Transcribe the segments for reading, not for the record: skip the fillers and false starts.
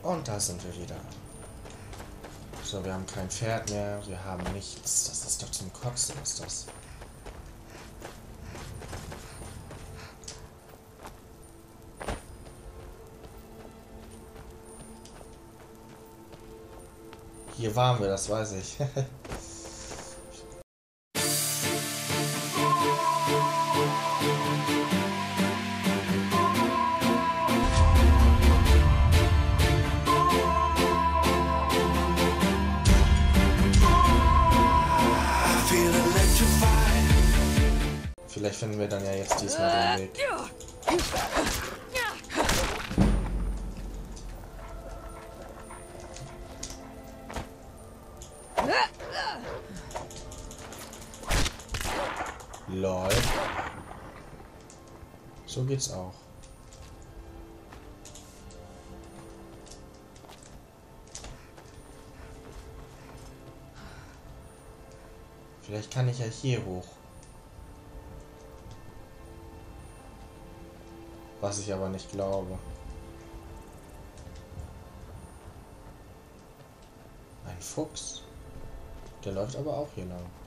Und da sind wir wieder. So, wir haben kein Pferd mehr, wir haben nichts. Das ist doch zum Kotzen, ist das. Hier waren wir, das weiß ich. Vielleicht finden wir dann ja jetzt diesmal den Weg. Lol. So geht's auch. Vielleicht kann ich ja hier hoch. Was ich aber nicht glaube. Ein Fuchs. Der läuft aber auch hier lang.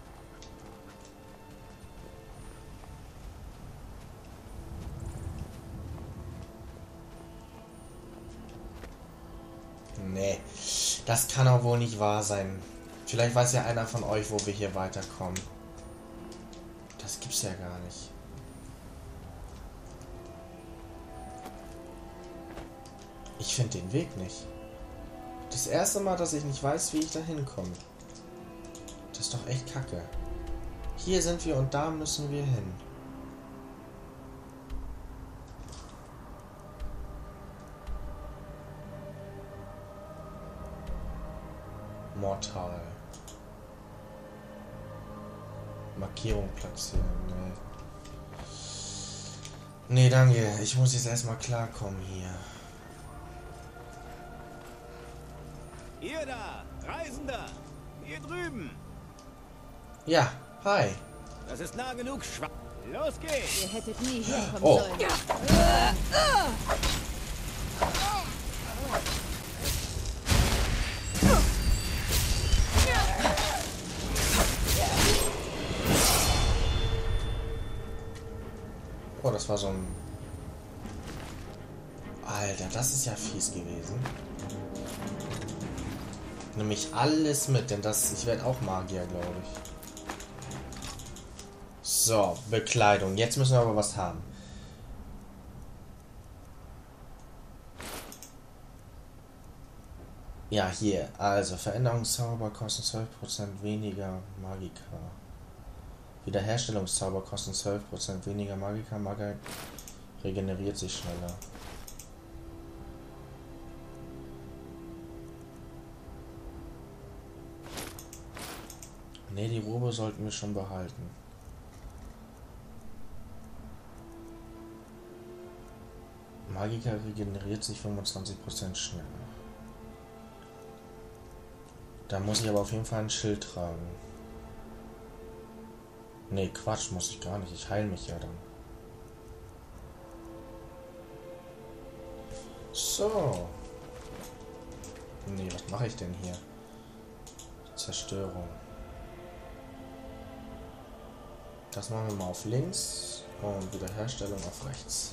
Nee, das kann auch wohl nicht wahr sein. Vielleicht weiß ja einer von euch, wo wir hier weiterkommen. Das gibt's ja gar nicht. Ich finde den Weg nicht. Das erste Mal, dass ich nicht weiß, wie ich da hinkomme. Das ist doch echt kacke. Hier sind wir und da müssen wir hin. Mortal. Markierung platzieren. Nee. Nee, danke. Ich muss jetzt erstmal klarkommen hier. Ihr da, Reisender! Hier drüben! Ja, hi. Das ist nah genug, Los geht's! Ihr hättet nie herkommen Oh. sollen. Oh, das war so ein... Alter, das ist ja fies gewesen. Nimm ich alles mit, denn das... Ich werde auch Magier, glaube ich. So, Bekleidung. Jetzt müssen wir aber was haben. Ja, hier. Also, Veränderungszauber kosten 12% weniger Magika. Wiederherstellungszauber kosten 12% weniger Magika. Magie regeneriert sich schneller. Ne, die Robe sollten wir schon behalten. Magika regeneriert sich 25% schneller. Da muss ich aber auf jeden Fall ein Schild tragen. Ne, Quatsch, muss ich gar nicht. Ich heile mich ja dann. So. Ne, was mache ich denn hier? Zerstörung. Das machen wir mal auf links und Wiederherstellung auf rechts.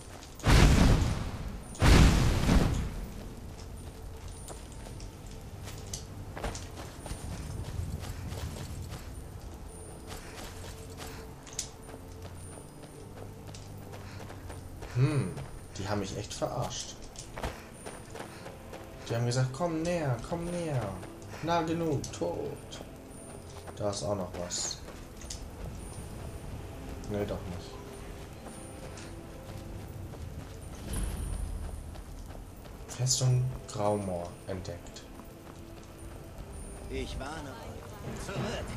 Die haben mich echt verarscht. Die haben gesagt, komm näher, komm näher. Nah genug, tot. Da ist auch noch was. Nee, doch nicht. Festung Graumoor entdeckt. Ich warne euch. Zurück!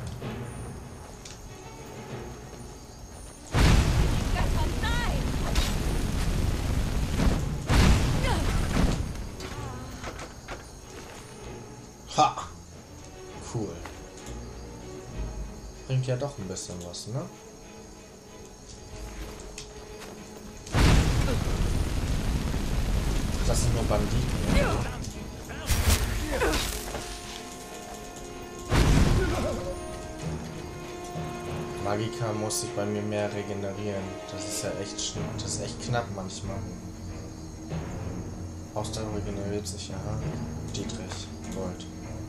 Ha! Cool. Bringt ja doch ein bisschen was, ne? das sind nur Banditen. Magika muss sich bei mir mehr regenerieren. Das ist ja echt das ist echt knapp manchmal. Ausdauer regeneriert sich, ja. Dietrich, Gold.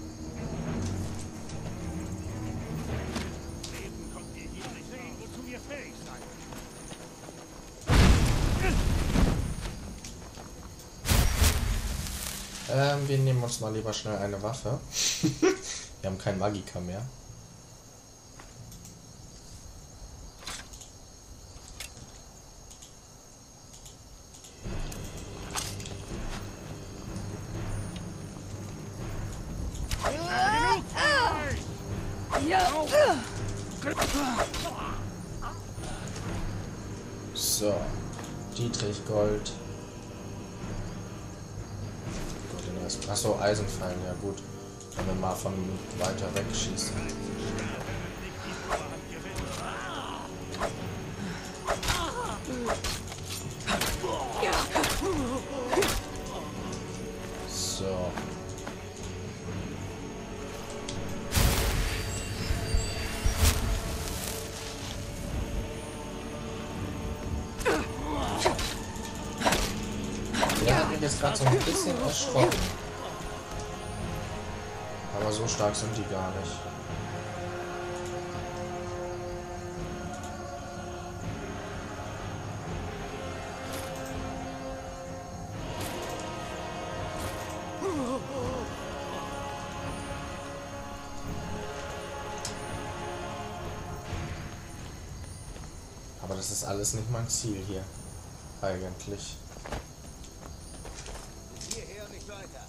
Wir nehmen uns mal lieber schnell eine Waffe. Wir haben keinen Magika mehr. So, Dietrich, Gold. Achso, Eisenpfeilen, ja gut. Wenn wir mal von weiter weg schießen. So. Der hat mich jetzt gerade so ein bisschen erschrocken. Aber so stark sind die gar nicht. Aber das ist alles nicht mein Ziel hier. Eigentlich. Hierher und nicht weiter.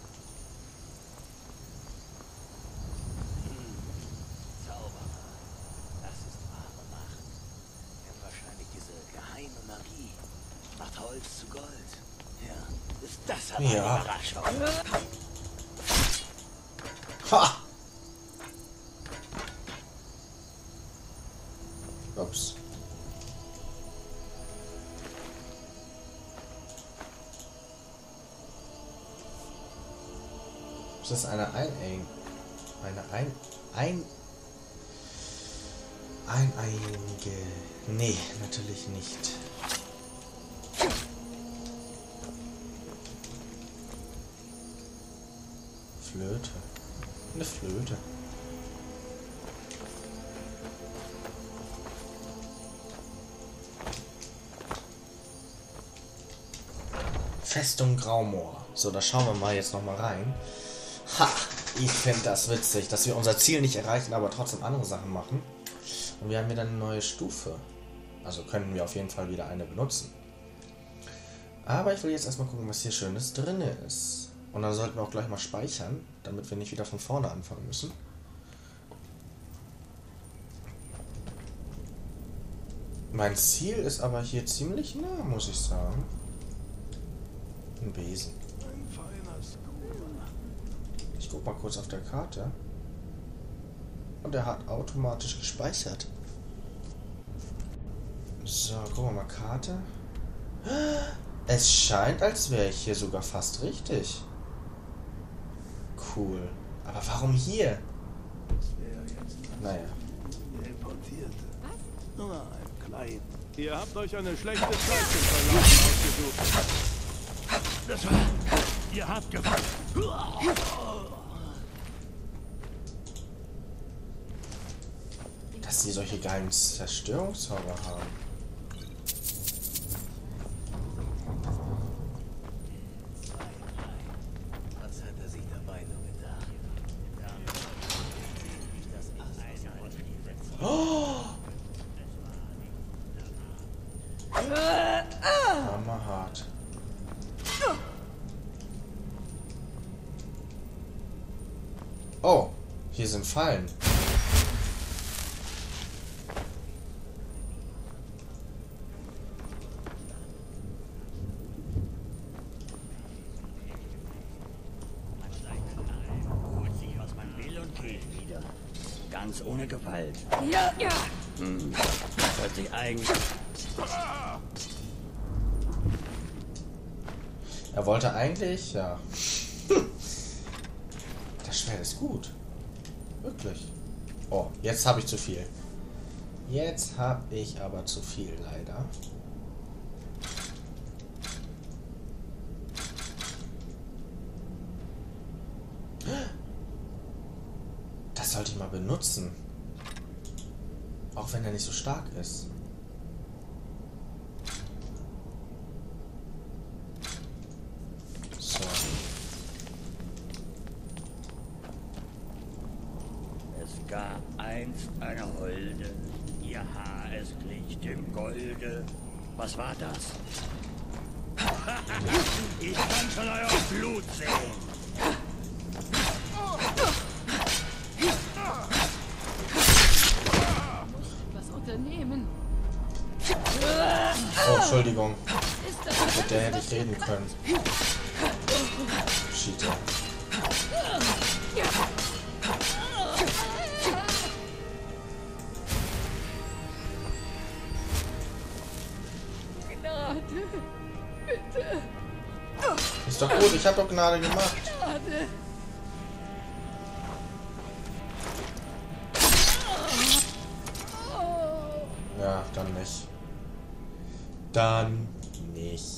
Zauberer. Das ist wahre Macht. Er hat wahrscheinlich diese geheime Magie. Macht Holz zu Gold. Ja, ist das aber eine Überraschung. Ha! Ups. Ist das eine eineinige? Nee, natürlich nicht. Flöte. Eine Flöte. Festung Graumoor. So, da schauen wir mal jetzt noch mal rein. Ha! Ich finde das witzig, dass wir unser Ziel nicht erreichen, aber trotzdem andere Sachen machen. Und wir haben wieder eine neue Stufe. Also können wir auf jeden Fall wieder eine benutzen. Aber ich will jetzt erstmal gucken, was hier Schönes drin ist. Und dann sollten wir auch gleich mal speichern, damit wir nicht wieder von vorne anfangen müssen. Mein Ziel ist aber hier ziemlich nah, muss ich sagen. Ein Besen. Ich guck mal kurz auf der Karte. Und er hat automatisch gespeichert. So, gucken wir mal Karte. Es scheint, als wäre ich hier sogar fast richtig. Cool. Aber warum hier? Naja. Ihr habt euch eine schlechte Zeit im Verlauf ausgesucht. Das war... Ihr habt gewonnen. Dass sie solche geilen Zerstörungszauber haben. Was hat er sich dabei nur gedacht? Oh! Hammerhart. Oh, hier sind Fallen. Holt sich, was man will und geht wieder. Ganz ohne Gewalt. Ja. Das hört sich eigentlich... Er wollte eigentlich, ja. Das Schwert ist gut. Wirklich. Oh, jetzt habe ich zu viel. Jetzt habe ich aber zu viel, leider. Das sollte ich mal benutzen. Auch wenn er nicht so stark ist. So. Es gab einst eine Holde, ihr Haar es glich dem Golde. Was war das? Ich kann schon euer Blut sehen. Was unternehmen? Oh, Entschuldigung. Mit der hätte ich reden können. Cheater. Gnade. Bitte. Ist doch gut, ich habe doch Gnade gemacht. Gnade. Ja, dann nicht. Dann nicht.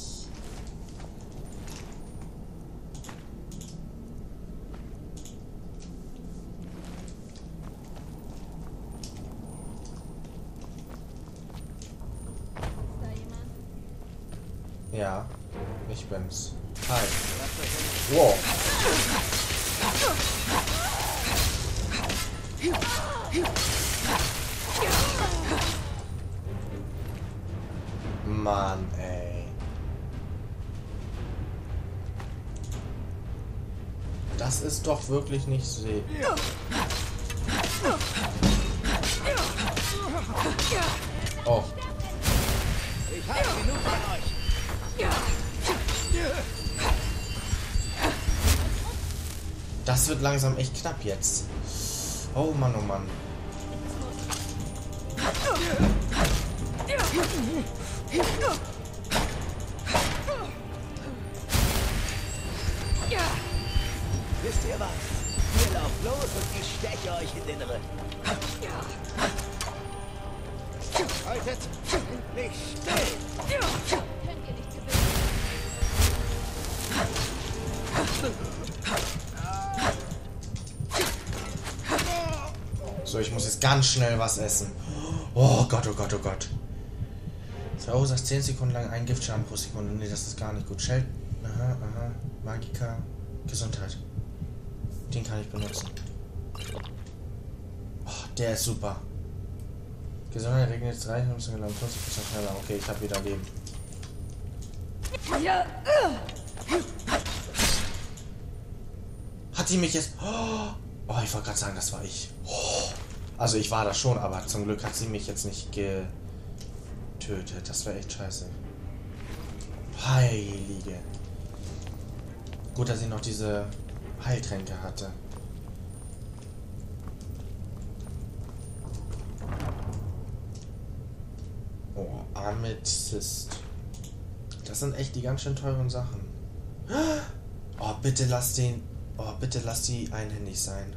Ist da jemand? Ja, ich bin's. Hi. Wow. Mann, ey. Das ist doch wirklich nicht see. Oh. Ich habe genug von euch. Das wird langsam echt knapp jetzt. Oh Mann, oh Mann. Wisst ihr was? Ihr lauft los und ich steche euch in den Rücken. Haltet endlich still! Könnt ihr nicht gewinnen? So, ich muss jetzt ganz schnell was essen. Oh Gott, oh Gott, oh Gott. Verursacht 10 Sekunden lang einen Giftschaden pro Sekunde. Nee, das ist gar nicht gut. Shell. Aha, aha. Magika. Gesundheit. Den kann ich benutzen. Oh, der ist super. Gesundheit regnet jetzt 3 Minuten lang 50% schneller. Okay, ich habe wieder Leben. Hat sie mich jetzt... Oh, ich wollte gerade sagen, das war ich. Oh. Also ich war das schon, aber zum Glück hat sie mich jetzt nicht getötet. Das wäre echt scheiße. Heilige. Gut, dass ich noch diese Heiltränke hatte. Oh, Amethyst. Das sind echt die ganz schön teuren Sachen. Oh, bitte lass den... Oh, bitte lass die einhändig sein.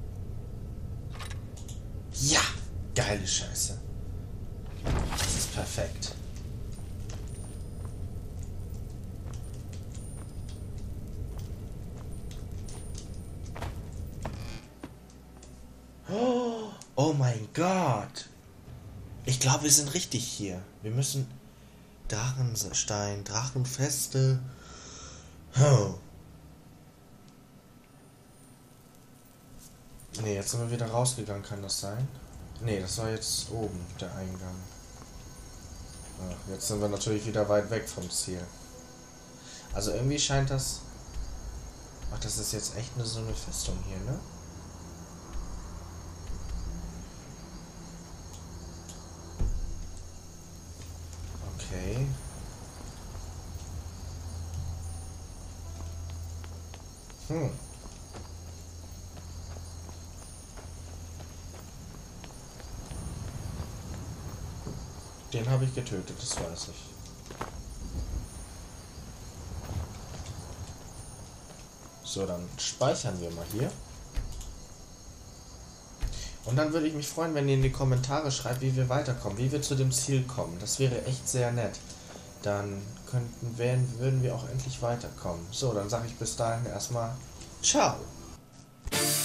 Ja! Geile Scheiße. Das ist perfekt. Oh mein Gott. Ich glaube, wir sind richtig hier. Wir müssen... Drachenstein, Drachenfeste. Oh. Ne, jetzt sind wir wieder rausgegangen, kann das sein? Ne, das war jetzt oben, der Eingang. Ach, jetzt sind wir natürlich wieder weit weg vom Ziel. Also irgendwie scheint das... Ach, das ist jetzt echt so eine Festung hier, ne? Okay. Den habe ich getötet, das weiß ich. So, dann speichern wir mal hier. Und dann würde ich mich freuen, wenn ihr in die Kommentare schreibt, wie wir weiterkommen, wie wir zu dem Ziel kommen. Das wäre echt sehr nett. Dann würden wir auch endlich weiterkommen. So, dann sage ich bis dahin erstmal ciao.